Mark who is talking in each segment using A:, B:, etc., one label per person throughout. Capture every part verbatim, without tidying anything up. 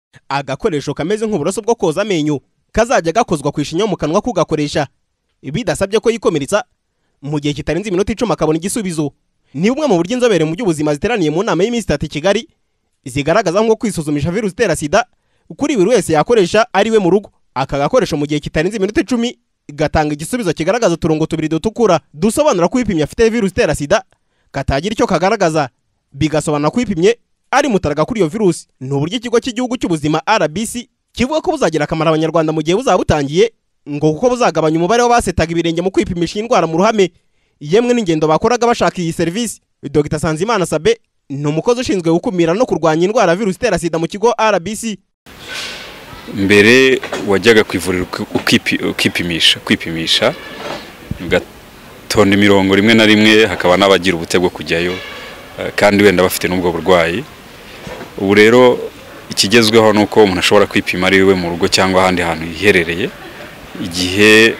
A: agakoresho kameze nk'uburoso bwo koza amenyo kazajya gakozwa ku ishinya mu kanwa kugakoresha bidasabye ko yikomeretsa mu gihe kitarenze iminota icumi akabona igisubizo. Ni bumwe mu buryo inzobere mu by'ubuzima ziteraniye mu nama y'iminsi itatu i Kigali zigaragaza nko kwisuzumisha virusi itera sida kuri buri wese yakoresha ari we mu rugo. Aka gakoresho mu gihe kitarenze iminota icumi gatanga igisubizo kigaragaza uturongo tubiri dutukura dusobanura ko ipimye afite virusi itera sida, katagira icyo kagaragaza bigasobanura ko ipimye ari mutaraga kuri iyo virusi. Ni uburyo ikigo cy'igihugu cy'ubuzima R B C kivuga ko buzagira akamaro abanyarwanda mu gihe buzaba butangiye, ngo kuko buzagabanya umubare w'abasetaga ibirenge mu kwipimisha indwara mu ruhame yemwe n'ingendo bakoraga bashaka iyi serivisi. Dr Sanzimana Sabe ni umukozi ushinzwe gukumira no kurwanya indwara virusi itera sida mu kigo R B C.
B: Mbere wajyaga kwivurira ukipimisha kwipimisha gatonda imirongo rimwe na rimwe, hakaba n'abagira ubutego kujyayo kandi wenda bafite n'ubwo burwayi. Ubu rero ikigezweho nuko umuntu ashobora kwipima ari we mu rugo cyangwa ahandi hantu yiherereye igihe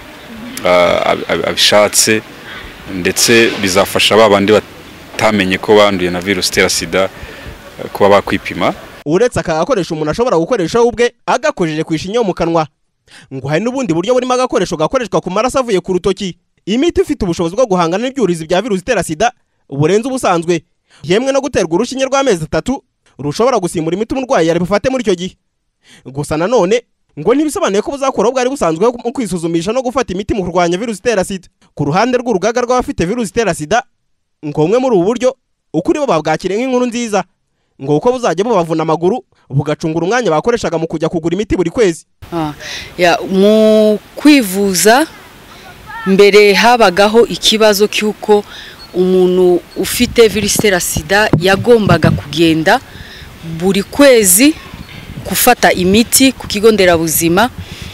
B: abishatse, ndetse bizafasha babandi batamenye ko banduye na virusi itera sida kuba bakwipima.
A: Uretse aka gakoresho umuntu ashobora gukoresha ubwe agakojeje ku ishinya mu kanwa, ngo hari n'ubundi buryo burimo agakoresho gakoreshwa ku maraso avuye ku rutoki, imiti ifite ubushobozi bwo guhangana n'ibyurizi bya virusi itera sida burenze ubusanzwe, yemwe no guterwa urushinge rw'amezi atatu rushobora gusimbura imiti umurwayi yari bufate muri icyo gihe. Gusa nanone ngo ntibisobanuye ko buzakora bwari busanzwe mu kwisuzumisha no gufata imiti mu kurwanya virusi itera sida. Ku ruhande rw'urugaga rw'abafite virusi itera sida, ngo umwe muri ubu buryo ukuri bo babwakire nk'inkuru nziza, ngo uko buzajya bubavuna amaguru bugacungura umwanya bakoreshaga mu kujya kugura imiti buri kwezi.
C: Ah, ya mu kwivuza mbere habagaho ikibazo cy'uko umuntu ufite virusi itera sida yagombaga kugenda buri kwezi gufata imiti ku kigo nderabuzima,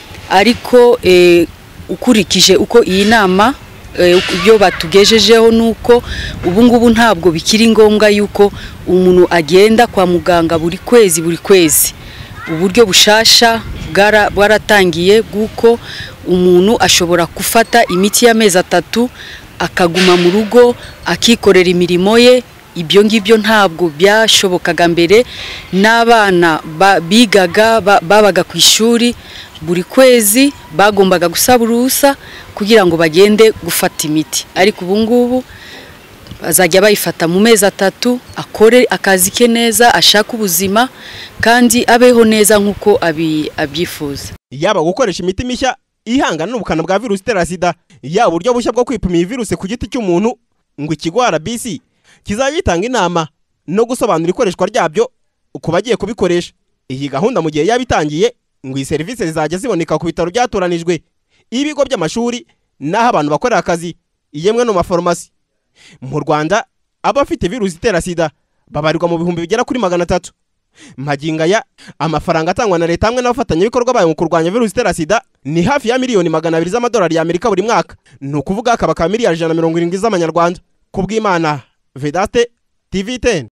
C: ariko e, ukurikije uko iyi nama ibyo batugejejeho nuko ubu ngubu ntabwo bikiri ngombwa yuko umuntu agenda kwa muganga buri kwezi buri kwezi. Uburyo bushasha bwaratangiye guko umuntu ashobora gufata imiti y'amezi atatu akaguma mu rugo akikorera imirimo ye. Ibyo ngibyo ntabwo byashobokaga mbere. N'abana bigaga babaga ku ishuri buri kwezi bagombaga gusaba uruhusa kugira ngo bagende gufata imiti, ariko ubu ngubu azajya bayifata mu mezi atatu, akore akazi ke neza, ashaka ubuzima kandi abeho neza nk'uko abyifuza.
A: Yaba gukoresha imiti mishya ihangana n'ubukana bwa virusi itera sida, yaba uburyo bushya bwo kwipima iyi virusi ku giti cy'umuntu, ngo ikigo R B C kizajya gitanga inama no gusobanura ikoreshwa ryabyo ku bagiye kubikoresha. Iyi gahunda mu gihe yabitangiye, ngo iyi serivisi zizajya ziboneka ku bitaro byatoranijwe, ibigo by'amashuri n'aho abantu bakorera akazi, yemwe no mafarumasi. Mu Rwanda abafite virusi itera sida babarirwa mu bihumbi bigera kuri magana atatu. Maginga ya amafaranga atangwa na leta hamwe n'abafatanyabikorwa bayo mu kurwanya virusi itera sida ni hafi ya miliyoni magana abiri z'amadolari y'Amerika buri mwaka, ni ukuvuga akaba ka miliyari ijana na mirongo irindwi z'amanyarwanda. Kubw'Imana Vedaste, T V ten.